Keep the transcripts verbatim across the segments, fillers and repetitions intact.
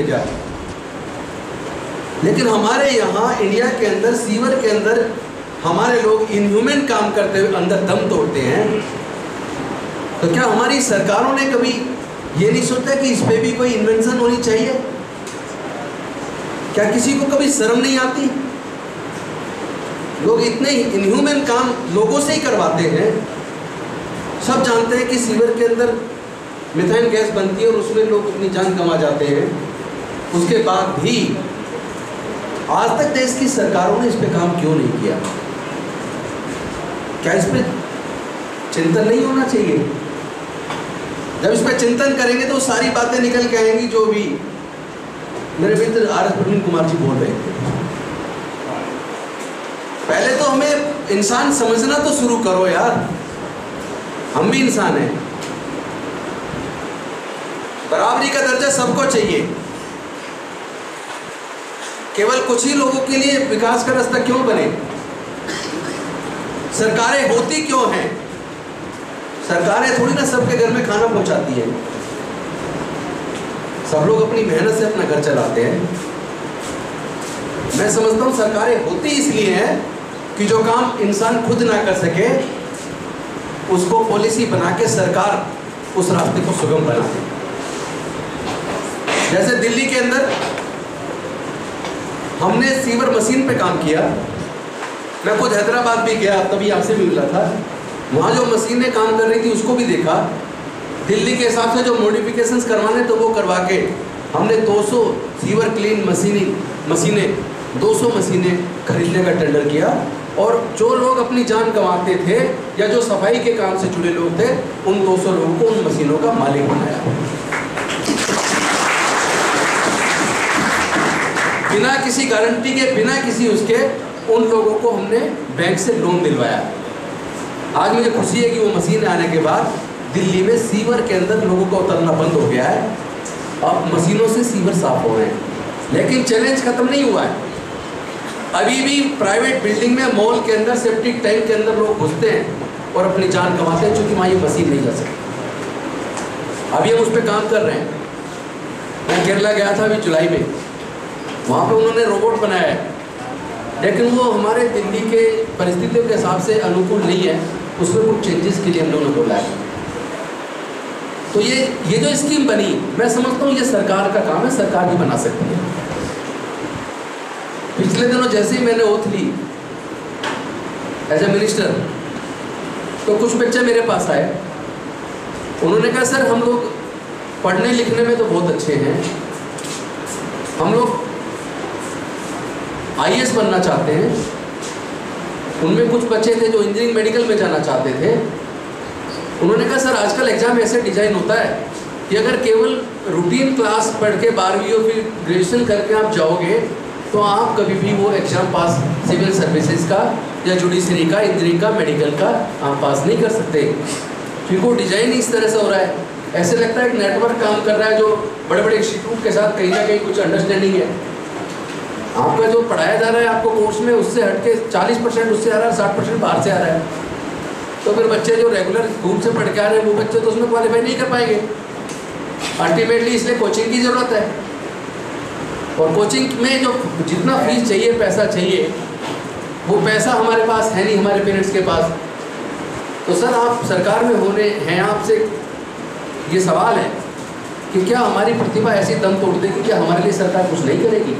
जाए। लेकिन हमारे यहाँ इंडिया के अंदर सीवर के अंदर हमारे लोग इनह्यूमन काम करते हुए अंदर दम तोड़ते हैं। तो क्या हमारी सरकारों ने कभी ये नहीं सोचा कि इस पे भी कोई इन्वेंशन होनी चाहिए? क्या किसी को कभी शर्म नहीं आती? लोग इतने इनह्यूमन काम लोगों से ही करवाते हैं। सब जानते हैं कि सीवर के अंदर मिथेन गैस बनती है और उसमें लोग अपनी जान गंवा जाते हैं। उसके बाद भी आज तक देश की सरकारों ने इस पे काम क्यों नहीं किया? क्या इस पे चिंतन नहीं होना चाहिए? जब इस पे चिंतन करेंगे तो सारी बातें निकल के आएंगी जो भी मेरे मित्र आर एस प्रवीण कुमार जी बोल रहे थे। पहले तो हमें इंसान समझना तो शुरू करो यार, हम भी इंसान हैं। बराबरी का दर्जा सबको चाहिए। केवल कुछ ही लोगों के लिए विकास का रास्ता क्यों बने? सरकारें होती क्यों हैं? सरकारें थोड़ी ना सबके घर में खाना पहुंचाती है। सब लोग अपनी मेहनत से अपना घर चलाते हैं। मैं समझता हूं सरकारें होती इसलिए हैं कि जो काम इंसान खुद ना कर सके उसको पॉलिसी बना के सरकार उस रास्ते को सुगम बना दे। जैसे दिल्ली के अंदर हमने सीवर मशीन पे काम किया। मैं खुद हैदराबाद भी गया, तभी आपसे भी मिला था। वहाँ जो मशीनें काम कर रही थी उसको भी देखा। दिल्ली के हिसाब से जो मॉडिफिकेशंस करवाने तो वो करवा के हमने दो सौ सीवर क्लीन मशीनी मशीनें दो सौ मशीनें खरीदने का टेंडर किया। और जो लोग अपनी जान गंवाते थे या जो सफाई के काम से जुड़े लोग थे उन दो सौ लोगों को उन मशीनों का मालिक बनाया। बिना किसी गारंटी के, बिना किसी उसके, उन लोगों को हमने बैंक से लोन दिलवाया। आज मुझे खुशी है कि वो मशीन आने के बाद दिल्ली में सीवर के अंदर लोगों का उतरना बंद हो गया है। अब मशीनों से सीवर साफ हो रहे हैं। लेकिन चैलेंज खत्म नहीं हुआ है। अभी भी प्राइवेट बिल्डिंग में, मॉल के अंदर, सेप्टिक टैंक के अंदर लोग घुसते हैं और अपनी जान गंवाते हैं, क्योंकि वहाँ ये मशीन नहीं जा सकती। अभी हम उस पर काम कर रहे हैं। मैं केरला गया था अभी जुलाई में, वहाँ पे उन्होंने रोबोट बनाया है, लेकिन वो हमारे दिल्ली के परिस्थितियों के हिसाब से अनुकूल नहीं है। उसमें कुछ चेंजेस के लिए हम लोगों ने बोला है। तो ये ये जो स्कीम बनी, मैं समझता हूँ ये सरकार का काम है, सरकार भी बना सकती है। पिछले दिनों जैसे ही मैंने ओथ ली एज ए मिनिस्टर, तो कुछ बच्चे मेरे पास आए। उन्होंने कहा सर हम लोग पढ़ने लिखने में तो बहुत अच्छे हैं, हम लोग आई ए एस बनना चाहते हैं। उनमें कुछ बच्चे थे जो इंजीनियरिंग मेडिकल में जाना चाहते थे। उन्होंने कहा सर आजकल एग्ज़ाम ऐसे डिज़ाइन होता है कि अगर केवल रूटीन क्लास पढ़ के बारहवीं और फिर ग्रेजुएशन करके आप जाओगे तो आप कभी भी वो एग्ज़ाम पास सिविल सर्विसेज का या जुडिशरी का, इंजीनियरिंग का, मेडिकल का आप पास नहीं कर सकते, क्योंकि वो डिज़ाइन इस तरह से हो रहा है। ऐसे लगता है कि नेटवर्क काम कर रहा है जो बड़े बड़े इंस्टीट्यूट के साथ कहीं ना कहीं कुछ अंडरस्टैंडिंग है। आपका जो पढ़ाया जा रहा है आपको कोर्स में, उससे हटके चालीस परसेंट उससे आ रहा है, साठ परसेंट बाहर से आ रहा है। तो फिर बच्चे जो रेगुलर स्कूल से पढ़ के आ रहे हैं वो बच्चे तो उसमें क्वालिफाई नहीं कर पाएंगे अल्टीमेटली। इसलिए कोचिंग की ज़रूरत है। और कोचिंग में जो जितना फीस चाहिए, पैसा चाहिए, वो पैसा हमारे पास है नहीं, हमारे पेरेंट्स के पास। तो सर आप सरकार में होने हैं, आपसे ये सवाल है कि क्या हमारी प्रतिभा ऐसी दम तोड़ देगी कि हमारे लिए सरकार कुछ नहीं करेगी?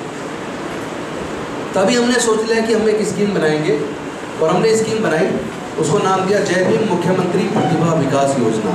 तभी हमने सोच लिया कि हम एक स्कीम बनाएंगे, और हमने स्कीम बनाई, उसको नाम दिया जय भीम मुख्यमंत्री प्रतिभा विकास योजना।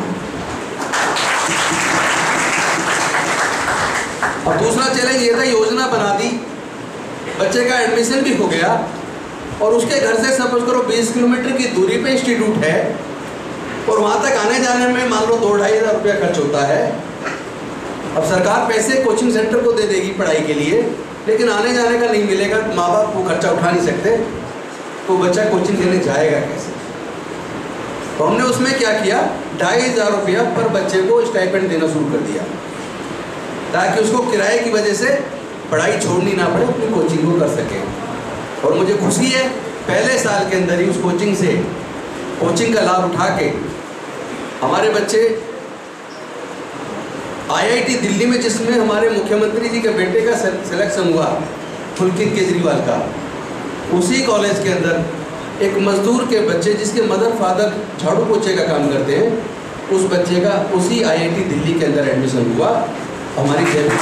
और दूसरा चैलेंज ये था, योजना बना दी, बच्चे का एडमिशन भी हो गया, और उसके घर से सपोज करो बीस किलोमीटर की दूरी पे इंस्टीट्यूट है, और वहाँ तक आने जाने में मान लो दो ढाई हज़ार रुपया खर्च होता है। अब सरकार पैसे कोचिंग सेंटर को दे देगी पढ़ाई के लिए, लेकिन आने जाने का नहीं मिलेगा, माँ बाप वो खर्चा उठा नहीं सकते, तो बच्चा कोचिंग लेने जाएगा कैसे? तो हमने उसमें क्या किया, ढाई हज़ार रुपया पर बच्चे को स्टाइपेंड देना शुरू कर दिया, ताकि उसको किराए की वजह से पढ़ाई छोड़नी ना पड़े, अपनी कोचिंग को कर सके। और मुझे खुशी है पहले साल के अंदर ही उस कोचिंग से कोचिंग का लाभ उठा के हमारे बच्चे आईआईटी दिल्ली में जिसमें हमारे मुख्यमंत्री जी के बेटे का सिलेक्शन हुआ, पुलकित केजरीवाल का, उसी कॉलेज के अंदर एक मजदूर के बच्चे जिसके मदर फादर झाड़ू पोछे का काम करते हैं, उस बच्चे का उसी आईआईटी दिल्ली के अंदर एडमिशन हुआ। हमारी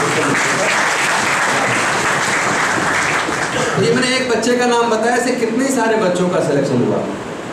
ये मैंने एक बच्चे का नाम बताया, ऐसे कितने सारे बच्चों का सिलेक्शन हुआ।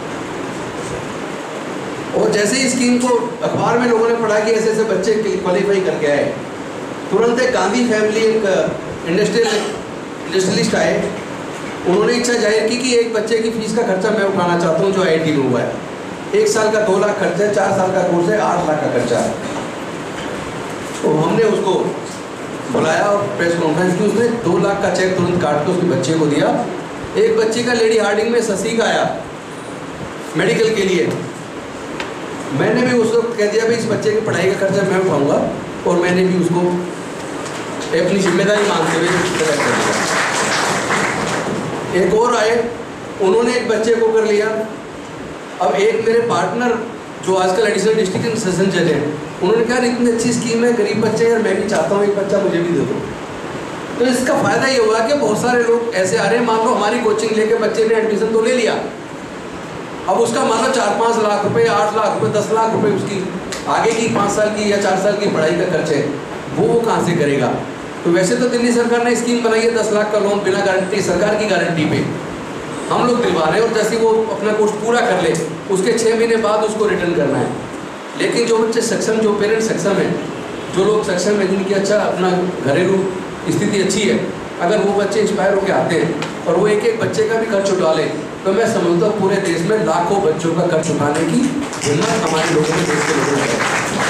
और जैसे ही स्कीम को अखबार में लोगों ने पढ़ा कि ऐसे ऐसे बच्चे क्वालिफाई करके आए, तुरंत एक गांधी फैमिली, एक इंडस्ट्रियल इंडस्ट्रियलिस्ट आए, उन्होंने इच्छा जाहिर की कि एक बच्चे की फीस का खर्चा मैं उठाना चाहता हूँ जो आईआईटी में हुआ है। एक साल का दो लाख खर्चा है, चार साल का कोर्स है, आठ लाख का खर्चा है। तो हमने उसको बुलाया और प्रेस कॉन्फ्रेंस की, उसने दो लाख का चेक तुरंत काट के उसके बच्चे को दिया। एक बच्चे का लेडी हार्डिंग में ससी का आया मेडिकल के लिए, मैंने भी उसको कह दिया भाई इस बच्चे की पढ़ाई का खर्चा मैं उठाऊंगा, और मैंने भी उसको अपनी जिम्मेदारी मानते हुए सेलेक्ट कर दिया। एक और आए, उन्होंने एक बच्चे को कर लिया। अब एक मेरे पार्टनर जो आजकल एडिशनल डिस्ट्रिक्ट सेशन जज हैं, उन्होंने कहा इतनी अच्छी स्कीम है, गरीब बच्चे यार मैं भी चाहता हूँ एक बच्चा मुझे भी दे दो। तो इसका फ़ायदा ये हुआ कि बहुत सारे लोग ऐसे आ रहे हैं, मान लो हमारी कोचिंग लेके बच्चे ने एडमिशन तो ले लिया, अब उसका मान लो चार पाँच लाख रुपए, आठ लाख रुपए, दस लाख रुपए उसकी आगे की पाँच साल की या चार साल की पढ़ाई का खर्च है, वो वो कहाँ से करेगा। तो वैसे तो दिल्ली सरकार ने स्कीम बनाई है दस लाख का लोन बिना गारंटी, सरकार की गारंटी पे हम लोग दिलवा रहे हैं, और जैसे वो अपना कोर्स पूरा कर ले उसके छः महीने बाद उसको रिटर्न करना है। लेकिन जो बच्चे सक्षम, जो पेरेंट्स सक्षम हैं, जो लोग सक्षम हैं, जिनकी अच्छा अपना घरेलू स्थिति अच्छी है, अगर वो बच्चे इंस्पायर होकर आते हैं और वो एक एक बच्चे का भी खर्च उठा लें, तो मैं समझता हूँ पूरे देश में लाखों बच्चों का खर्च उठाने की हिम्मत हमारे लोगों ने, देश के लोगों ने है।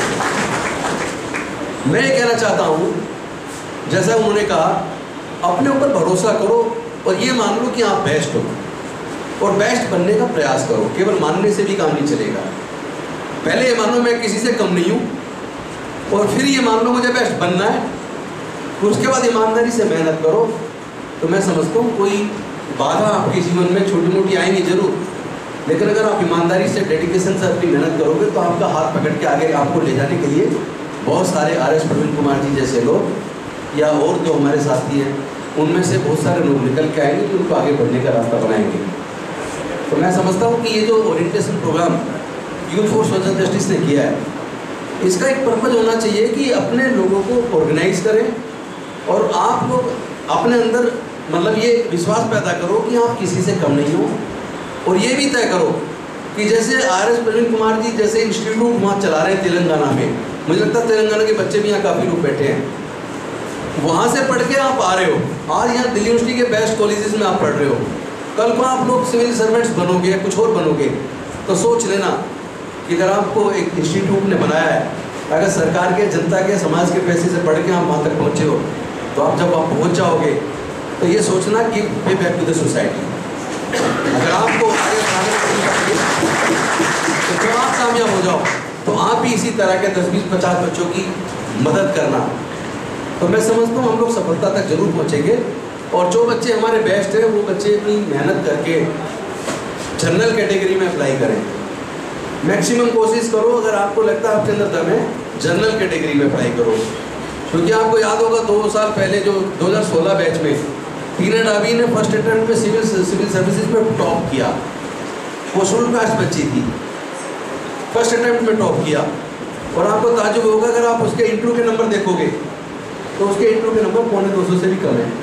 मैं ये कहना चाहता हूँ, जैसा उन्होंने कहा, अपने ऊपर भरोसा करो और ये मान लो कि आप बेस्ट हो, और बेस्ट बनने का प्रयास करो। केवल मानने से भी काम नहीं चलेगा। पहले ये मान लो मैं किसी से कम नहीं हूँ, और फिर ये मान लो मुझे बेस्ट बनना है, उसके बाद ईमानदारी से मेहनत करो। तो मैं समझता हूँ कोई बाधा आपके जीवन में छोटी मोटी आएंगी जरूर, लेकिन अगर आप ईमानदारी से, डेडिकेशन से अपनी मेहनत करोगे तो आपका हाथ पकड़ के आगे आपको ले जाने के लिए बहुत सारे आर एस प्रवीण कुमार जी जैसे लोग, या और जो हमारे साथी हैं, उनमें से बहुत सारे लोग निकल के आएंगे जो उनको आगे बढ़ने का रास्ता बनाएंगे। तो मैं समझता हूँ कि ये जो orientation program Youth for Social Justice ने किया है, इसका एक पर्पज़ होना चाहिए कि अपने लोगों को ऑर्गेनाइज करें, और आप लोग अपने अंदर मतलब ये विश्वास पैदा करो कि आप किसी से कम नहीं हो, और ये भी तय करो कि जैसे आर एस प्रवीण कुमार जी जैसे इंस्टीट्यूट वहाँ चला रहे हैं तेलंगाना में, मुझे लगता है तेलंगाना के बच्चे भी यहाँ काफ़ी लोग बैठे हैं, वहाँ से पढ़ के आप आ रहे हो, आज यहाँ दिल्ली यूनिवर्सिटी के बेस्ट कॉलेजेस में आप पढ़ रहे हो, कल को आप लोग सिविल सर्वेंट्स बनोगे, कुछ और बनोगे, तो सोच लेना कि अगर आपको एक इंस्टीट्यूट ने बनाया है, अगर सरकार के, जनता के, समाज के पैसे से पढ़ के आप वहाँ तक पहुँचे हो, तो आप जब आप पहुँच जाओगे तो ये सोचना कि पे बैक टू द सोसाइटी। अगर आपको आगे बढ़ाने तो जब आप कामयाब हो जाओ तो आप भी इसी तरह के दस बीस पचास बच्चों की मदद करना। तो मैं समझता हूँ हम लोग सफलता तक जरूर पहुँचेंगे, और जो बच्चे हमारे बेस्ट हैं वो बच्चे अपनी मेहनत करके जनरल कैटेगरी में अप्लाई करें। मैक्सिमम कोशिश करो, अगर आपको लगता है आपके अंदर दम है, जनरल कैटेगरी में अप्लाई करो, क्योंकि आपको याद होगा दो साल पहले जो दो हज़ार सोलह बैच में टीना डाबी ने फर्स्ट अटेम्प्ट में सिविल सिविल सर्विसेज में टॉप किया, वो शेड्यूल कास्ट बच्ची थी, फर्स्ट अटेम्प्ट में टॉप किया। और आपको ताजुब होगा अगर आप उसके इंटरव्यू के नंबर देखोगे तो उसके इंटरव्यू के नंबर पौने दो सौ से भी कम है,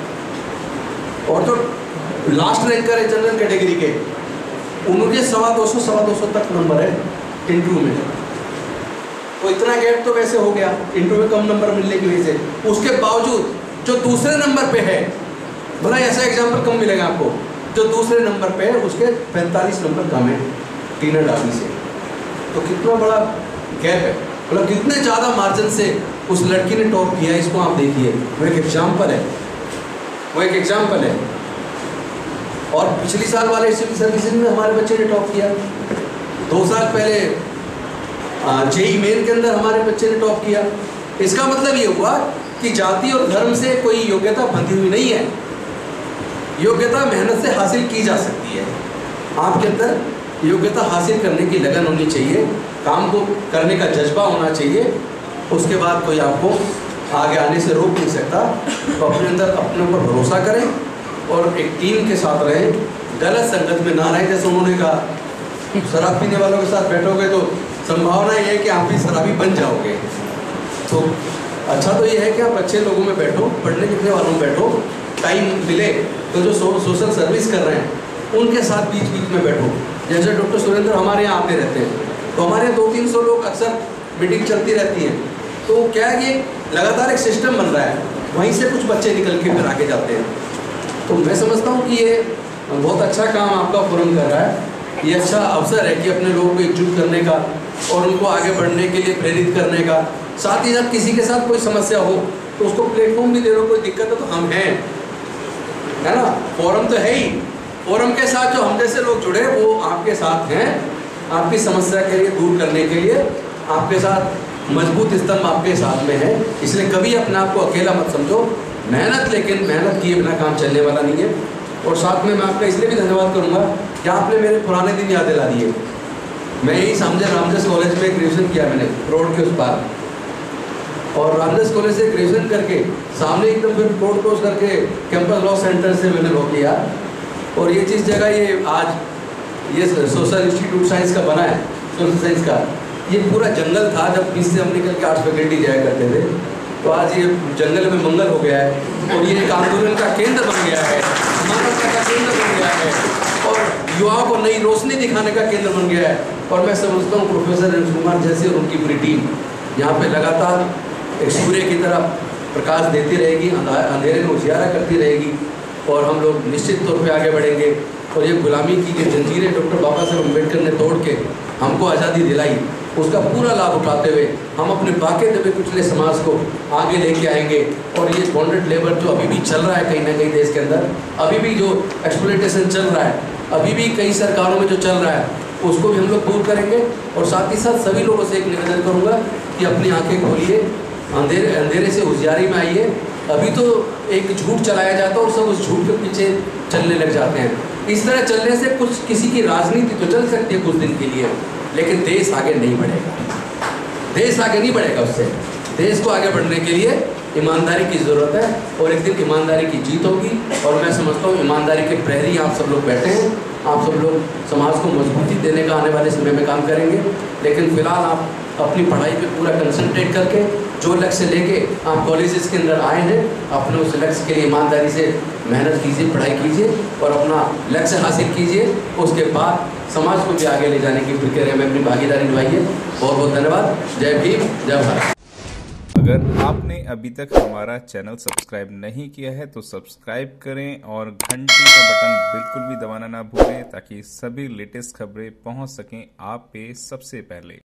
और जो लास्ट रैंकर है जनरल कैटेगरी के, उनके सवा दो सौ सवा दो सौ तक नंबर है इंटरव्यू में। तो इतना गैप तो वैसे हो गया इंटरव्यू में कम नंबर मिलने की वजह से। उसके बावजूद जो दूसरे नंबर पे है, भला ऐसा एग्जाम्पल कम मिलेगा आपको, जो दूसरे नंबर पे है उसके पैंतालीस नंबर कम है टीना डाबी से। तो कितना बड़ा गैप है, मतलब कितने ज़्यादा मार्जिन से उस लड़की ने टॉप किया, इसको आप देखिए। वो एक एग्जाम्पल है, वो एक एग्जाम्पल है। और पिछली साल वाले सिविल सर्विसेज में हमारे बच्चे ने टॉप किया, दो साल पहले जेई मेन के अंदर हमारे बच्चे ने टॉप किया। इसका मतलब ये हुआ कि जाति और धर्म से कोई योग्यता बंधी हुई नहीं है, योग्यता मेहनत से हासिल की जा सकती है। आपके अंदर योग्यता हासिल करने की लगन होनी चाहिए, काम को करने का जज्बा होना चाहिए, उसके बाद कोई आपको आगे आने से रोक नहीं सकता। तो अपने अंदर अपने ऊपर भरोसा करें और एक टीम के साथ रहें, गलत संगत में ना रहें। जैसे उन्होंने कहा शराब पीने वालों के साथ बैठोगे तो संभावना ये है कि आप भी शराबी बन जाओगे। तो अच्छा तो ये है कि आप अच्छे लोगों में बैठो, पढ़ने लिखने वालों में बैठो, टाइम मिले तो जो सो, सोशल सर्विस कर रहे हैं उनके साथ बीच बीच में बैठो। जैसे डॉक्टर सुरेंद्र हमारे यहाँ आते रहते हैं, तो हमारे यहाँ दो तीन सौ लोग अक्सर मीटिंग चलती रहती है। तो क्या है कि लगातार एक सिस्टम बन रहा है, वहीं से कुछ बच्चे निकल के फिर आगे जाते हैं। तो मैं समझता हूँ कि ये बहुत अच्छा काम आपका फोरम कर रहा है। ये अच्छा अवसर है कि अपने लोगों को एकजुट करने का और उनको आगे बढ़ने के लिए प्रेरित करने का। साथ ही साथ किसी के साथ कोई समस्या हो तो उसको प्लेटफॉर्म भी दे दो, कोई दिक्कत है तो हम हैं, है ना। फोरम तो है ही, फोरम के साथ जो हम जैसे लोग जुड़े वो आपके साथ हैं, आपकी समस्या के लिए दूर करने के लिए आपके साथ मजबूत स्तंभ आपके साथ में है। इसलिए कभी अपने आप को अकेला मत समझो। मेहनत, लेकिन मेहनत किए बिना काम चलने वाला नहीं है। और साथ में मैं आपका इसलिए भी धन्यवाद करूँगा कि आपने मेरे पुराने दिन याद दिला दिए। मैं यही समझे रामदास कॉलेज में ग्रेजुएशन किया मैंने, रोड के उस पार, और रामदास कॉलेज से ग्रेजुएशन करके सामने एकदम फिर कोर्ट कोर्स करके कैंपस लॉ सेंटर से मैंने लॉ किया। और ये चीज़ जगह ये आज ये सोशल इंस्टीट्यूट साइंस का बना है, सोशल साइंस का, ये पूरा जंगल था जब बीस से हम निकल के आर्ट्स फैकल्टी जाया करते थे। तो आज ये जंगल में मंगल हो गया है और ये एक आंदोलन का केंद्र बन गया है, मानवता का केंद्र बन गया है और युवाओं को नई रोशनी दिखाने का केंद्र बन गया है। और मैं समझता हूँ प्रोफेसर रंजन कुमार जैसे और उनकी पूरी टीम यहाँ पे लगातार एक सूर्य की तरह प्रकाश देती रहेगी, अंधेरे में उजियारा करती रहेगी और हम लोग निश्चित तौर पे आगे बढ़ेंगे। और ये गुलामी की ये जंजीरें डॉक्टर बाबा साहब अम्बेडकर ने तोड़ के हमको आज़ादी दिलाई, उसका पूरा लाभ उठाते हुए हम अपने बाके दबे कुचले समाज को आगे लेके आएंगे। और ये बॉन्डेड लेबर जो अभी भी चल रहा है कहीं ना कहीं देश के अंदर, अभी भी जो एक्सप्लॉयटेशन चल रहा है, अभी भी कई सरकारों में जो चल रहा है, उसको भी हम लोग दूर करेंगे। और साथ ही साथ सभी लोगों से एक निवेदन करूँगा कि अपनी आंखें खोलिए, अंधेरे अंधेरे से उजियारी में आइए। अभी तो एक झूठ चलाया जाता है और सब उस झूठ के पीछे चलने लग जाते हैं। इस तरह चलने से कुछ किसी की राजनीति तो चल सकती है कुछ दिन के लिए, लेकिन देश आगे नहीं बढ़ेगा। देश आगे नहीं बढ़ेगा उससे। देश को आगे बढ़ने के लिए ईमानदारी की ज़रूरत है और एक दिन ईमानदारी की जीत होगी। और मैं समझता हूँ ईमानदारी के प्रहरी आप सब लोग बैठे हैं, आप सब लोग समाज को मजबूती देने का आने वाले समय में काम करेंगे। लेकिन फिलहाल आप अपनी पढ़ाई पे पूरा कंसंट्रेट करके जो लक्ष्य लेके आप कॉलेजेस के अंदर आए हैं, अपने उस लक्ष्य के लिए ईमानदारी से मेहनत कीजिए, पढ़ाई कीजिए और अपना लक्ष्य हासिल कीजिए। उसके बाद समाज को भी आगे ले जाने की प्रक्रिया में अपनी भागीदारी निभाइए। बहुत बहुत धन्यवाद। जय भीम, जय भारत। अगर आपने अभी तक हमारा चैनल सब्सक्राइब नहीं किया है तो सब्सक्राइब करें और घंटी का बटन बिल्कुल भी दबाना ना भूलें ताकि सभी लेटेस्ट खबरें पहुंच सकें आप पे सबसे पहले।